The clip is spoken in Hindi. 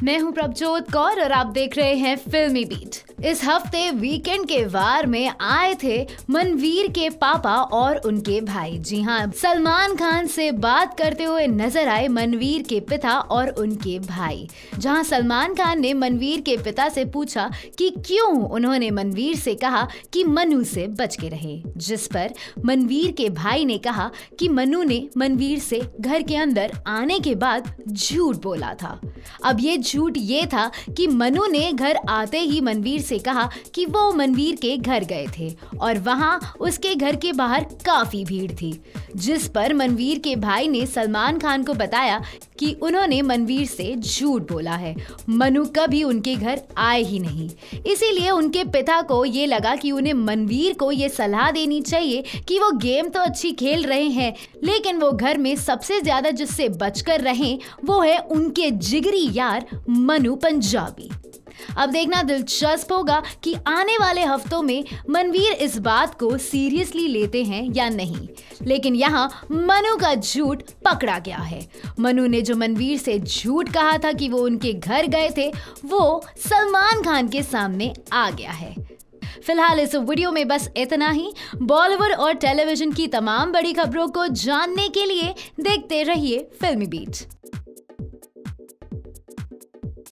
मैं हूं प्रभजोत कौर और आप देख रहे हैं फिल्मी बीट। इस हफ्ते वीकेंड के वार में आए थे मनवीर के पापा और उनके भाई। जी हां, सलमान खान से बात करते हुए नजर आए मनवीर के पिता और उनके भाई। जहां सलमान खान ने मनवीर के पिता से पूछा कि क्यों उन्होंने मनवीर से कहा कि मनु से बच के रहे, जिस पर मनवीर के भाई ने कहा कि मनु ने मनवीर से घर के अंदर आने के बाद झूठ बोला था। अब ये झूठ ये था कि मनु ने घर आते ही मनवीर से कहा कि वो मनवीर के घर गए थे और वहां उसके घर के बाहर काफी भीड़ थी, जिस पर मनवीर के भाई ने सलमान खान को बताया कि उन्होंने मनवीर से झूठ बोला है, मनु कभी उनके घर आए ही नहीं। इसीलिए उनके पिता को ये लगा कि उन्हें मनवीर को ये सलाह देनी चाहिए कि वो गेम तो अच्छी खेल रहे हैं, लेकिन वो घर में सबसे ज्यादा जिससे बचकर रहें वो है उनके जिगरी यार मनु पंजाबी। अब देखना दिलचस्प होगा कि आने वाले हफ्तों में मनवीर इस बात को सीरियसली लेते हैं या नहीं। लेकिन यहाँ मनु का झूठ पकड़ा गया है। मनु ने जो मनवीर से झूठ कहा था कि वो उनके घर गए थे, वो सलमान खान के सामने आ गया है। फिलहाल इस वीडियो में बस इतना ही। बॉलीवुड और टेलीविजन की तमाम बड़ी खबरों को जानने के लिए देखते रहिए फिल्मी बीट।